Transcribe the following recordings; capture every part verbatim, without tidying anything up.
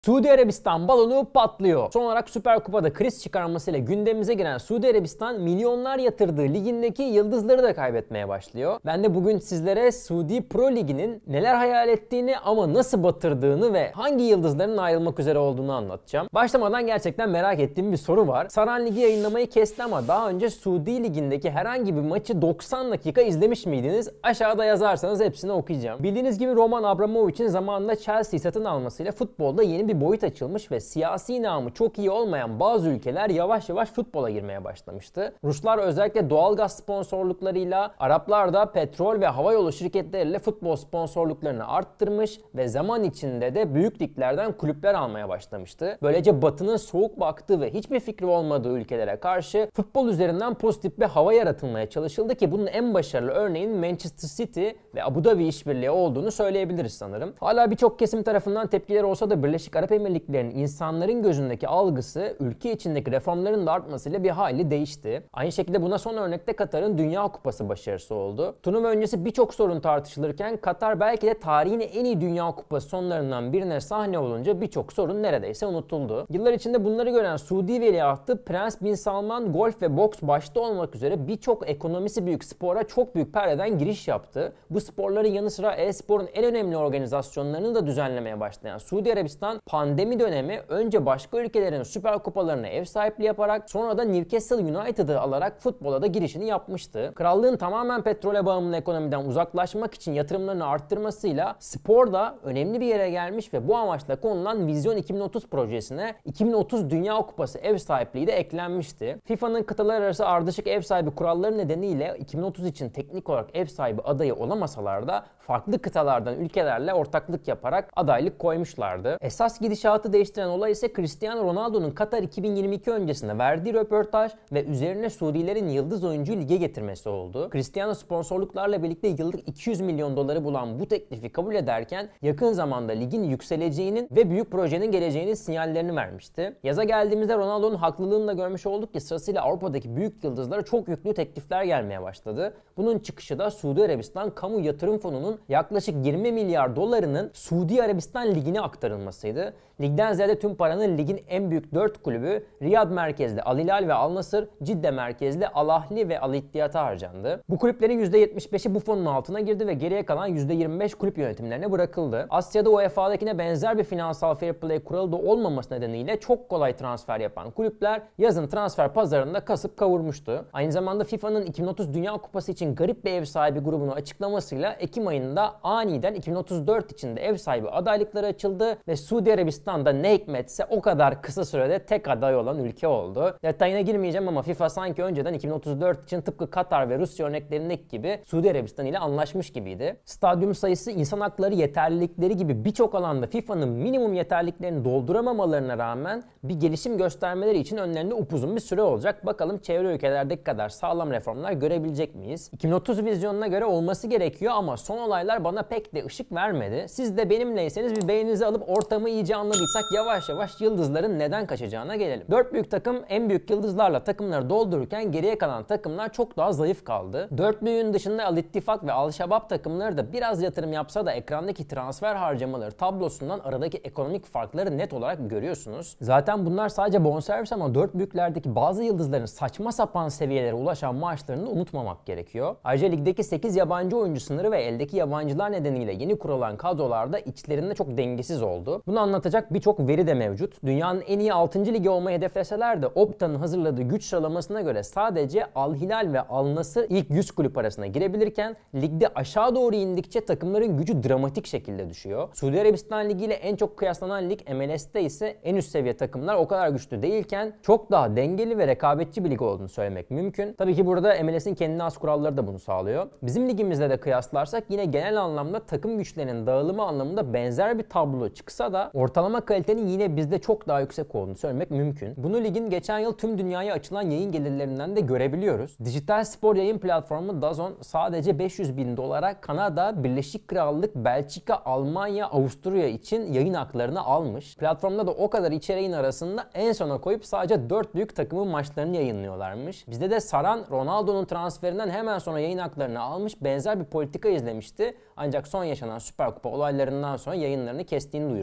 Suudi Arabistan balonu patlıyor. Son olarak Süper Kupa'da kriz çıkarmasıyla gündemimize giren Suudi Arabistan milyonlar yatırdığı ligindeki yıldızları da kaybetmeye başlıyor. Ben de bugün sizlere Suudi Pro Ligi'nin neler hayal ettiğini ama nasıl batırdığını ve hangi yıldızların ayrılmak üzere olduğunu anlatacağım. Başlamadan gerçekten merak ettiğim bir soru var. Saran Ligi yayınlamayı kesti ama daha önce Suudi Ligi'ndeki herhangi bir maçı doksan dakika izlemiş miydiniz? Aşağıda yazarsanız hepsini okuyacağım. Bildiğiniz gibi Roman Abramovich'in zamanında Chelsea'yi satın almasıyla futbolda yeni bir bir boyut açılmış ve siyasi namı çok iyi olmayan bazı ülkeler yavaş yavaş futbola girmeye başlamıştı. Ruslar özellikle doğalgaz sponsorluklarıyla, Araplar da petrol ve havayolu şirketleriyle futbol sponsorluklarını arttırmış ve zaman içinde de büyük liglerden kulüpler almaya başlamıştı. Böylece Batı'nın soğuk baktığı ve hiçbir fikri olmadığı ülkelere karşı futbol üzerinden pozitif bir hava yaratılmaya çalışıldı ki bunun en başarılı örneğin Manchester City ve Abu Dhabi işbirliği olduğunu söyleyebiliriz sanırım. Hala birçok kesim tarafından tepkiler olsa da Birleşik Arap Emirlikleri'nin insanların gözündeki algısı ülke içindeki reformların da artmasıyla bir hayli değişti. Aynı şekilde buna son örnekte Katar'ın Dünya Kupası başarısı oldu. Turnuva öncesi birçok sorun tartışılırken Katar belki de tarihin en iyi Dünya Kupası sonlarından birine sahne olunca birçok sorun neredeyse unutuldu. Yıllar içinde bunları gören Suudi veliahtı Prens Bin Salman golf ve boks başta olmak üzere birçok ekonomisi büyük spora çok büyük perdeden giriş yaptı. Bu sporların yanı sıra e-sporun en önemli organizasyonlarını da düzenlemeye başlayan Suudi Arabistan pandemi dönemi önce başka ülkelerin süper kupalarına ev sahipliği yaparak sonra da Newcastle United'ı alarak futbola da girişini yapmıştı. Krallığın tamamen petrole bağımlı ekonomiden uzaklaşmak için yatırımlarını arttırmasıyla spor da önemli bir yere gelmiş ve bu amaçla konulan Vizyon iki bin otuz projesine iki bin otuz Dünya Kupası ev sahipliği de eklenmişti. FIFA'nın kıtalar arası ardışık ev sahibi kuralları nedeniyle iki bin otuz için teknik olarak ev sahibi adayı olamasalar da farklı kıtalardan ülkelerle ortaklık yaparak adaylık koymuşlardı. Esas gidişatı değiştiren olay ise Cristiano Ronaldo'nun Katar iki bin yirmi iki öncesinde verdiği röportaj ve üzerine Suudilerin yıldız oyuncuyu lige getirmesi oldu. Cristiano sponsorluklarla birlikte yıllık iki yüz milyon doları bulan bu teklifi kabul ederken yakın zamanda ligin yükseleceğinin ve büyük projenin geleceğinin sinyallerini vermişti. Yaza geldiğimizde Ronaldo'nun haklılığını da görmüş olduk ki sırasıyla Avrupa'daki büyük yıldızlara çok yüklü teklifler gelmeye başladı. Bunun çıkışı da Suudi Arabistan Kamu Yatırım Fonu'nun yaklaşık yirmi milyar dolarının Suudi Arabistan Ligi'ne aktarılmasıydı. Ligden ziyade tüm paranın ligin en büyük dört kulübü Riyad merkezli Al Hilal ve Al Nasır, Cidde merkezli Al Ahli ve Al Ittihad'a harcandı. Bu kulüplerin yüzde yetmiş beşi bu fonun altına girdi ve geriye kalan yüzde yirmi beş kulüp yönetimlerine bırakıldı. Asya'da U E F A'dakine benzer bir finansal fair play kuralı da olmaması nedeniyle çok kolay transfer yapan kulüpler yazın transfer pazarında kasıp kavurmuştu. Aynı zamanda FIFA'nın iki bin otuz Dünya Kupası için garip bir ev sahibi grubunu açıklamasıyla Ekim ayında aniden iki bin otuz dört için de ev sahibi adaylıkları açıldı ve Suudi Arabistan'da ne hikmetse o kadar kısa sürede tek aday olan ülke oldu. Detayına girmeyeceğim ama FIFA sanki önceden iki bin otuz dört için tıpkı Katar ve Rusya örneklerindeki gibi Suudi Arabistan ile anlaşmış gibiydi. Stadyum sayısı, insan hakları, yeterlilikleri gibi birçok alanda FIFA'nın minimum yeterliliklerini dolduramamalarına rağmen bir gelişim göstermeleri için önlerinde upuzun bir süre olacak. Bakalım çevre ülkelerdeki kadar sağlam reformlar görebilecek miyiz? iki bin otuz vizyonuna göre olması gerekiyor ama son olaylar bana pek de ışık vermedi. Siz de benimleyseniz bir beğeninizi alıp ortamı iyice anladıysak yavaş yavaş yıldızların neden kaçacağına gelelim. Dört büyük takım en büyük yıldızlarla takımları doldururken geriye kalan takımlar çok daha zayıf kaldı. Dörtlüğün dışında Al İttifak ve Al Şabab takımları da biraz yatırım yapsa da ekrandaki transfer harcamaları tablosundan aradaki ekonomik farkları net olarak görüyorsunuz. Zaten bunlar sadece bonservis ama dört büyüklerdeki bazı yıldızların saçma sapan seviyelere ulaşan maaşlarını unutmamak gerekiyor. Ayrıca ligdeki sekiz yabancı oyuncu sınırı ve eldeki yabancılar nedeniyle yeni kurulan kadrolarda içlerinde çok dengesiz oldu. Bunu anlatacak birçok veri de mevcut. Dünyanın en iyi altıncı ligi olmayı hedefleseler de Opta'nın hazırladığı güç sıralamasına göre sadece Al Hilal ve Al Nasır ilk yüz kulüp arasına girebilirken ligde aşağı doğru indikçe takımların gücü dramatik şekilde düşüyor. Suudi Arabistan Ligi ile en çok kıyaslanan lig M L S'te ise en üst seviye takımlar o kadar güçlü değilken çok daha dengeli ve rekabetçi bir lig olduğunu söylemek mümkün. Tabii ki burada M L S'in kendine has kuralları da bunu sağlıyor. Bizim ligimizde de kıyaslarsak yine genel anlamda takım güçlerinin dağılımı anlamında benzer bir tablo çıksa da ortalama kalitenin yine bizde çok daha yüksek olduğunu söylemek mümkün. Bunu ligin geçen yıl tüm dünyaya açılan yayın gelirlerinden de görebiliyoruz. Dijital spor yayın platformu DAZN sadece beş yüz bin dolara Kanada, Birleşik Krallık, Belçika, Almanya, Avusturya için yayın haklarını almış. Platformda da o kadar içeriğin arasında en sona koyup sadece dört büyük takımın maçlarını yayınlıyorlarmış. Bizde de Saran Ronaldo'nun transferinden hemen sonra yayın haklarını almış benzer bir politika izlemişti. Ancak son yaşanan Süper Kupa olaylarından sonra yayınlarını kestiğini duyurmuştu.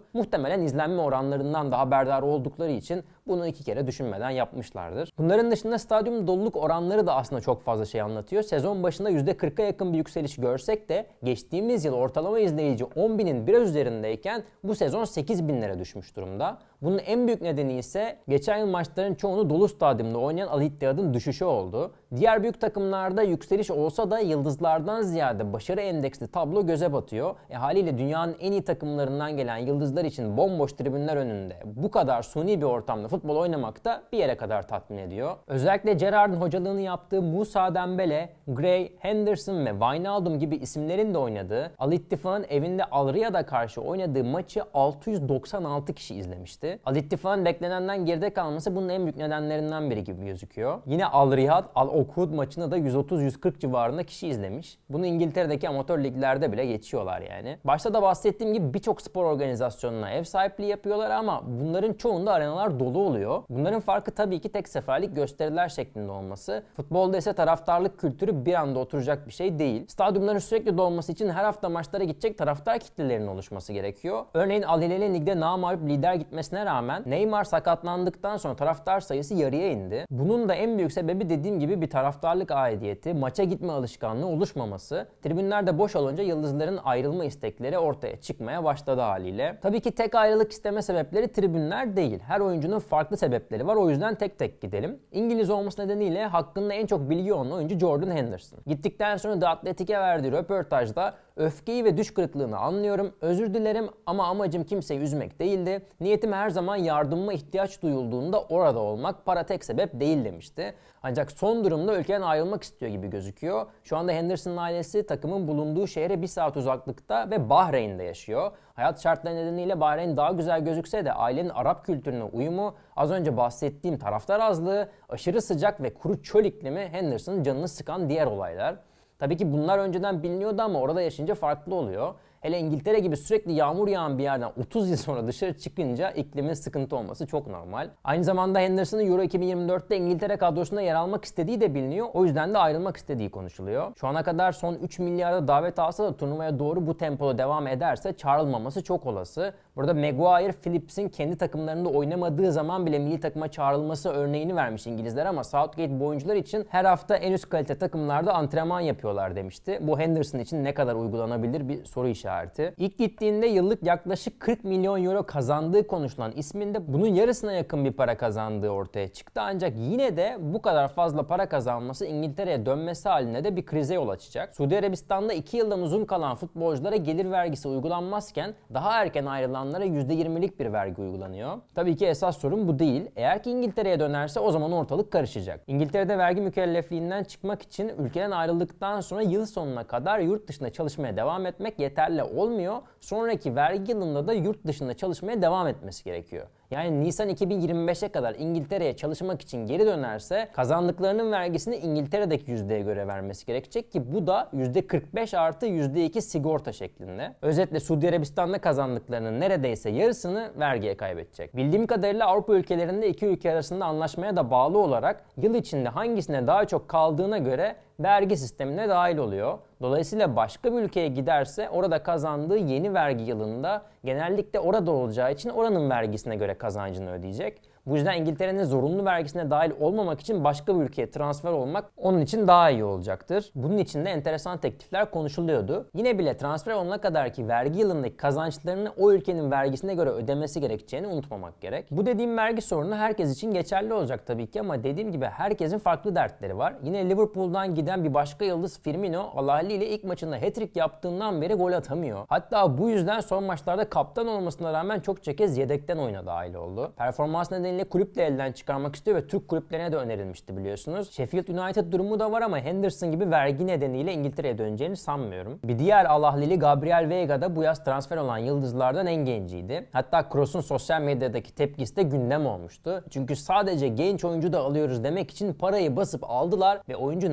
oldu. Muhtemelen izlenme oranlarından da haberdar oldukları için bunu iki kere düşünmeden yapmışlardır. Bunların dışında stadyum doluluk oranları da aslında çok fazla şey anlatıyor. Sezon başında yüzde kırka yakın bir yükseliş görsek de geçtiğimiz yıl ortalama izleyici on binin biraz üzerindeyken bu sezon sekiz binlere düşmüş durumda. Bunun en büyük nedeni ise geçen yıl maçların çoğunu dolu stadyumda oynayan Al Ittihad'ın düşüşü oldu. Diğer büyük takımlarda yükseliş olsa da yıldızlardan ziyade başarı endeksli tablo göze batıyor. E haliyle dünyanın en iyi takımlarından gelen yıldızlar için bomboş tribünler önünde bu kadar suni bir ortamda futbol oynamak da bir yere kadar tatmin ediyor. Özellikle Gerrard'ın hocalığını yaptığı Moussa Dembele, Gray, Henderson ve Wijnaldum gibi isimlerin de oynadığı Al Ittihad'ın evinde Al Riyad'a karşı oynadığı maçı altı yüz doksan altı kişi izlemişti. Al Ittihad'ın beklenenden geride kalması bunun en büyük nedenlerinden biri gibi gözüküyor. Yine Al Riyad, Al Okud maçını da yüz otuz yüz kırk civarında kişi izlemiş. Bunu İngiltere'deki amatör liglerde bile geçiyorlar yani. Başta da bahsettiğim gibi birçok spor organizasyonuna ev sahipliği yapıyorlar ama bunların çoğunda arenalar dolu oluyor. Bunların farkı tabii ki tek seferlik gösteriler şeklinde olması. Futbolda ise taraftarlık kültürü bir anda oturacak bir şey değil. Stadyumların sürekli dolması için her hafta maçlara gidecek taraftar kitlelerinin oluşması gerekiyor. Örneğin Al Hilal'in ligde namağlup lider gitmesine rağmen Neymar sakatlandıktan sonra taraftar sayısı yarıya indi. Bunun da en büyük sebebi dediğim gibi bir taraftarlık aidiyeti, maça gitme alışkanlığı oluşmaması. Tribünlerde boş olunca yıldızların ayrılma istekleri ortaya çıkmaya başladı haliyle. Tabii ki tek ayrılık isteme sebepleri tribünler değil. Her oyuncunun farklı sebepleri var. O yüzden tek tek gidelim. İngiliz olması nedeniyle hakkında en çok bilgi olan oyuncu Jordan Henderson. Gittikten sonra The Athletic'e verdiği röportajda öfkeyi ve düş kırıklığını anlıyorum. Özür dilerim ama amacım kimseyi üzmek değildi. Niyetim her zaman yardımıma ihtiyaç duyulduğunda orada olmak. Para tek sebep değil demişti. Ancak son durumda ülkeden ayrılmak istiyor gibi gözüküyor. Şu anda Henderson'ın ailesi takımın bulunduğu şehre bir saat uzaklıkta ve Bahreyn'de yaşıyor. Hayat şartları nedeniyle Bahreyn daha güzel gözükse de ailenin Arap kültürüne uyumu, az önce bahsettiğim taraftar azlığı, aşırı sıcak ve kuru çöl iklimi Henderson'ın canını sıkan diğer olaylar. Tabii ki bunlar önceden biliniyordu ama orada yaşayınca farklı oluyor. Hele İngiltere gibi sürekli yağmur yağan bir yerden otuz yıl sonra dışarı çıkınca iklimin sıkıntı olması çok normal. Aynı zamanda Henderson'ın Euro iki bin yirmi dörtte İngiltere kadrosunda yer almak istediği de biliniyor. O yüzden de ayrılmak istediği konuşuluyor. Şu ana kadar son üç milyarda davet alsa da turnuvaya doğru bu tempoda devam ederse çağrılmaması çok olası. Burada Maguire, Phillips'in kendi takımlarında oynamadığı zaman bile milli takıma çağrılması örneğini vermiş İngilizler ama Southgate bu oyuncular için her hafta en üst kalite takımlarda antrenman yapıyorlar demişti. Bu Henderson için ne kadar uygulanabilir bir soru işareti. İlk gittiğinde yıllık yaklaşık kırk milyon euro kazandığı konuşulan isminde bunun yarısına yakın bir para kazandığı ortaya çıktı. Ancak yine de bu kadar fazla para kazanması İngiltere'ye dönmesi halinde de bir krize yol açacak. Suudi Arabistan'da iki yıldan uzun kalan futbolculara gelir vergisi uygulanmazken daha erken ayrılanlara yüzde yirmilik bir vergi uygulanıyor. Tabii ki esas sorun bu değil. Eğer ki İngiltere'ye dönerse o zaman ortalık karışacak. İngiltere'de vergi mükellefliğinden çıkmak için ülkeden ayrıldıktan sonra yıl sonuna kadar yurt dışında çalışmaya devam etmek yeterli olmuyor. Sonraki vergi yılında da yurt dışında çalışmaya devam etmesi gerekiyor. Yani Nisan iki bin yirmi beşe kadar İngiltere'ye çalışmak için geri dönerse kazandıklarının vergisini İngiltere'deki yüzdeye göre vermesi gerekecek ki bu da yüzde kırk beş artı yüzde iki sigorta şeklinde. Özetle Suudi Arabistan'da kazandıklarının neredeyse yarısını vergiye kaybedecek. Bildiğim kadarıyla Avrupa ülkelerinde iki ülke arasında anlaşmaya da bağlı olarak yıl içinde hangisine daha çok kaldığına göre vergi sistemine dahil oluyor. Dolayısıyla başka bir ülkeye giderse orada kazandığı yeni vergi yılında genellikle orada olacağı için oranın vergisine göre kazancını ödeyecek. Bu yüzden İngiltere'nin zorunlu vergisine dahil olmamak için başka bir ülkeye transfer olmak onun için daha iyi olacaktır. Bunun için de enteresan teklifler konuşuluyordu. Yine bile transfer olana kadar ki vergi yılındaki kazançlarını o ülkenin vergisine göre ödemesi gerekeceğini unutmamak gerek. Bu dediğim vergi sorunu herkes için geçerli olacak tabii ki ama dediğim gibi herkesin farklı dertleri var. Yine Liverpool'dan giden bir başka yıldız Firmino, Al Ahly ile ilk maçında hat-trick yaptığından beri gol atamıyor. Hatta bu yüzden son maçlarda kaptan olmasına rağmen çokça kez yedekten oyuna dahil oldu. Performans nedeniyle kulüp de elden çıkarmak istiyor ve Türk kulüplerine de önerilmişti biliyorsunuz. Sheffield United durumu da var ama Henderson gibi vergi nedeniyle İngiltere'ye döneceğini sanmıyorum. Bir diğer Al Ahly'li Gabriel Veiga da bu yaz transfer olan yıldızlardan en genciydi. Hatta Kroos'un sosyal medyadaki tepkisi de gündem olmuştu. Çünkü sadece genç oyuncu da alıyoruz demek için parayı basıp aldılar ve oyuncu Napoli,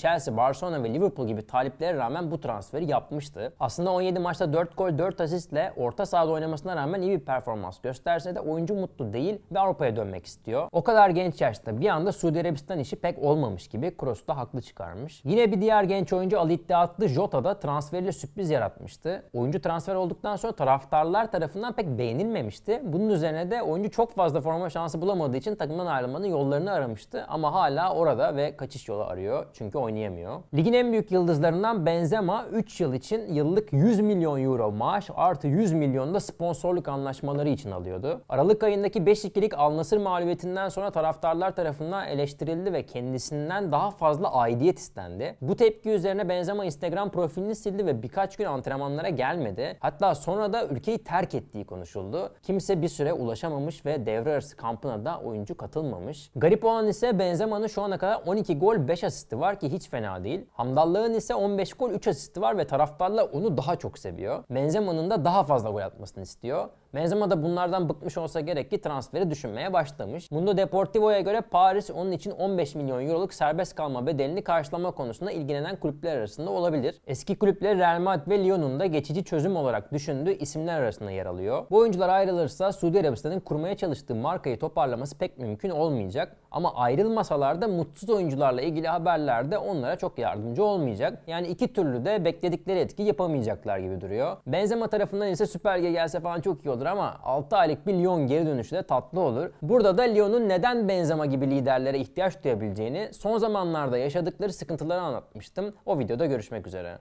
Chelsea, Barcelona ve Liverpool gibi taliplere rağmen bu transferi yapmıştı. Aslında on yedi maçta dört gol dört asistle orta sahada oynamasına rağmen iyi bir performans gösterse de oyuncu mutlu değil ve Avrupa'ya dönmek istiyor. O kadar genç yaşta bir anda Suudi Arabistan işi pek olmamış gibi Kroos da haklı çıkarmış. Yine bir diğer genç oyuncu Al Ittihadlı Jota da transferiyle sürpriz yaratmıştı. Oyuncu transfer olduktan sonra taraftarlar tarafından pek beğenilmemişti. Bunun üzerine de oyuncu çok fazla forma şansı bulamadığı için takımdan ayrılmanın yollarını aramıştı ama hala orada ve kaçış yolu arıyor çünkü oynayamıyor. Ligin en büyük yıldızlarından Benzema üç yıl için yıllık yüz milyon euro maaş artı yüz milyon da sponsorluk anlaşmaları için alıyordu. Aralık ayındaki beş ikilik Al Nassr mağlubiyetinden sonra taraftarlar tarafından eleştirildi ve kendisinden daha fazla aidiyet istendi. Bu tepki üzerine Benzema Instagram profilini sildi ve birkaç gün antrenmanlara gelmedi. Hatta sonra da ülkeyi terk ettiği konuşuldu. Kimse bir süre ulaşamamış ve devre arası kampına da oyuncu katılmamış. Garip olan ise Benzema'nın şu ana kadar on iki gol beş asisti var ki hiç fena değil. Hamdallah'ın ise on beş gol üç asisti var ve taraftarlar onu daha çok seviyor. Benzema'nın da daha fazla gol atmasını istiyor. Benzema da bunlardan bıkmış olsa gerek ki transferi düşünmeye başlamış. Mundo Deportivo'ya göre Paris onun için on beş milyon euroluk serbest kalma bedelini karşılama konusunda ilgilenen kulüpler arasında olabilir. Eski kulüpleri Real Madrid ve Lyon'un da geçici çözüm olarak düşündüğü isimler arasında yer alıyor. Bu oyuncular ayrılırsa Suudi Arabistan'ın kurmaya çalıştığı markayı toparlaması pek mümkün olmayacak. Ama ayrılmasalar da mutsuz oyuncularla ilgili haberler de onlara çok yardımcı olmayacak. Yani iki türlü de bekledikleri etki yapamayacaklar gibi duruyor. Benzema tarafından ise Süper Lig'e gelse falan çok iyi olur ama altı aylık bir Lyon geri dönüşü de tatlı olur. Burada da Lyon'un neden Benzema gibi liderlere ihtiyaç duyabileceğini, son zamanlarda yaşadıkları sıkıntıları anlatmıştım. O videoda görüşmek üzere.